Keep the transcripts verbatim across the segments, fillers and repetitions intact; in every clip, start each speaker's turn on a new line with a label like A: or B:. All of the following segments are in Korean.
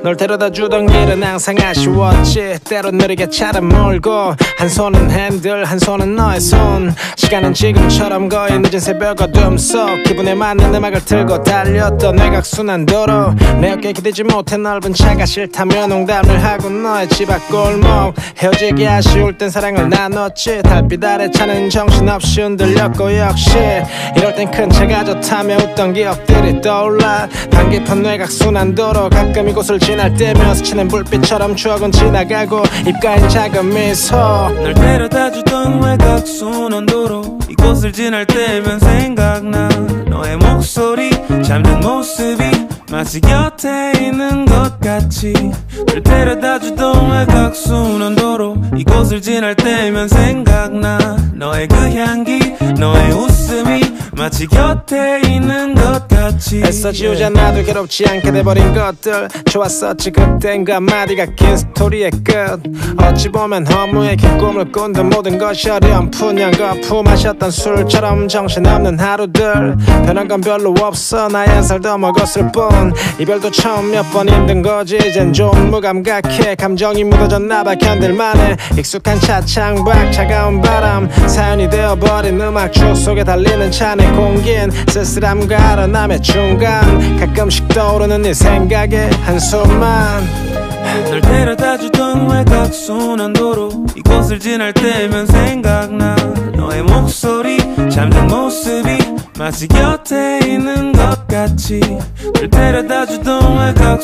A: 널 데려다 주던 길은 항상 아쉬웠지. 때론 느리게 차를 몰고 한 손은 핸들 한 손은 너의 손. 시간은 지금처럼 거의 늦은 새벽 어둠 속 기분에 맞는 음악을 틀고 달렸던 외곽순환도로. 내 어깨에 기대지 못해 넓은 차가 싫다며 농담을 하고 너의 집 앞 골목. 헤어지기 아쉬울 땐 사랑을 나눴지. 달빛 아래 차는 정신없이 흔들렸고 역시 이럴 땐 큰 차가 좋다며 웃던 기억들이 떠올라. 방 깊은 외곽순환도로 가끔 이곳을 지날 때며 스치는 불빛처럼 추억은 지나가고 입가엔 작은 미소.
B: 널 데려다주던 외곽순환도로 이곳을 지날 때면 생각나. 너의 목소리 잠든 모습이 마치 곁에 있는 것 같이. 널 데려다주던 외곽순환도로 이곳을 지날 때면 생각나. 너의 그 향기 너의 웃음이 마치 곁에 있는 것 같이.
A: 애써 지우자 나도 괴롭지 않게 돼버린 것들. 좋았었지 그땐 그 한마디가 긴 스토리의 끝. 어찌 보면 허무의 긴 꿈을 꾼던 모든 것이 어렴풋냥 거품하셨던 술처럼 정신없는 하루들. 변한 건 별로 없어 나의 한 살 더 먹었을 뿐. 이별도 처음 몇 번 힘든 거지. 이젠 좀 무감각해. 감정이 묻어졌나봐 견딜만해. 익숙한 차 창밖 차가운 바람 사연이 되어버린 음악. 추억 속에 달리는 차 내 공긴 쓸쓸함과 아련함의 중간. 가끔씩 떠오르는 네 생각에 한숨만.
B: 널 데려다주던 외곽순환도로 이곳을 지날 때면 생각나. 너의 목소리 잠든 모습이 마치 곁에 있는 것 같이. 널 데려다주던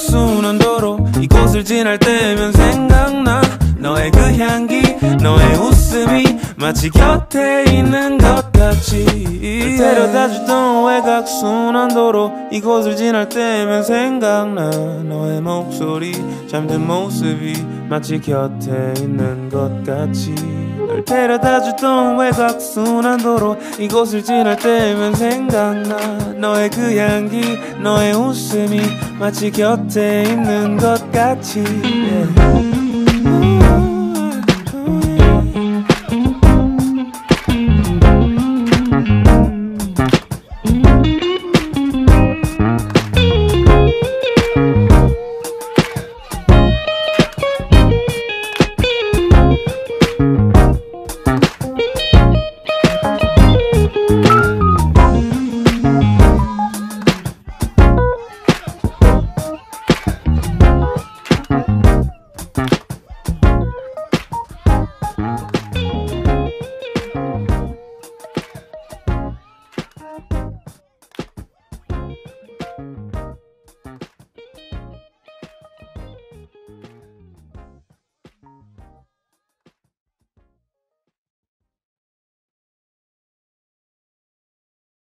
B: 외곽순환도로 이곳을 지날 때면 생각나. 너의 그 향기 너의 웃음이 마치 곁에 있는 것 같이. 널 데려다주던 외곽순환도로 이곳을 지날 때면 생각나. 너의 목소리 잠든 모습이 마치 곁에 있는 것 같이. 널 데려다주던 외곽순환도로 이곳을 지날 때면 생각나. 너의 그 향기 너의 웃음이 마치 곁에 있는 것 같이. yeah.